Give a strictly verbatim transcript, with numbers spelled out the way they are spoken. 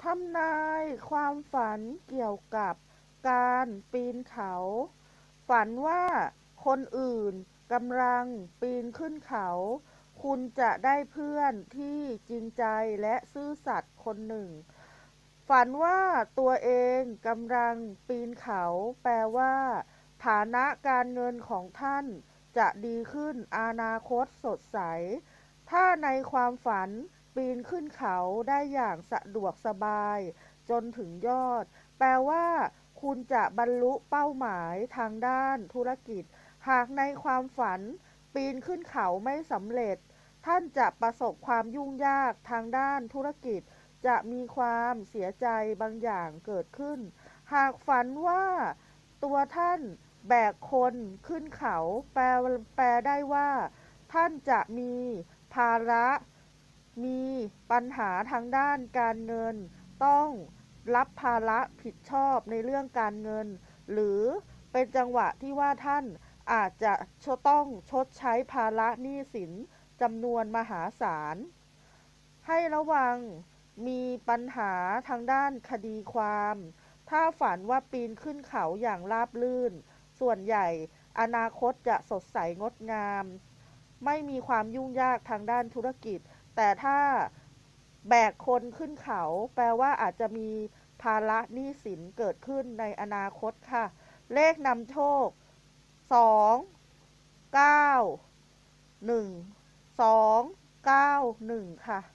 ทำนายความฝันเกี่ยวกับการปีนเขา ฝันว่าคนอื่นกำลังปีนขึ้นเขา คุณจะได้เพื่อนที่จริงใจและซื่อสัตย์คนหนึ่ง ฝันว่าตัวเองกำลังปีนเขา แปลว่าฐานะการเงินของท่านจะดีขึ้นอนาคตสดใส ถ้าในความฝันปีนขึ้นเขาได้อย่างสะดวกสบายจนถึงยอด แปลว่าคุณจะบรรลุเป้าหมายทางด้านธุรกิจ หากในความฝันปีนขึ้นเขาไม่สำเร็จ ท่านจะประสบความยุ่งยากทางด้านธุรกิจ จะมีความเสียใจบางอย่างเกิดขึ้น หากฝันว่าตัวท่านแบกคนขึ้นเขา แปลแปลได้ว่าท่านจะมีภาระ มีปัญหาทางด้านการเงิน ต้องรับภาระผิดชอบในเรื่องการเงิน หรือเป็นจังหวะที่ว่าท่านอาจจะต้องชดใช้ภาระหนี้สินจำนวนมหาศาล ให้ระวังมีปัญหาทางด้านคดีความ ถ้าฝันว่าปีนขึ้นเขาอย่างราบรื่น ส่วนใหญ่อนาคตจะสดใสงดงาม ไม่มีความยุ่งยากทางด้านธุรกิจ แต่ถ้าแบกคนขึ้นเขา แปลว่าอาจจะมีภาระหนี้สินเกิดขึ้นในอนาคตค่ะ เลขนำโชค สอง เก้า หนึ่ง สอง เก้า หนึ่ง ค่ะ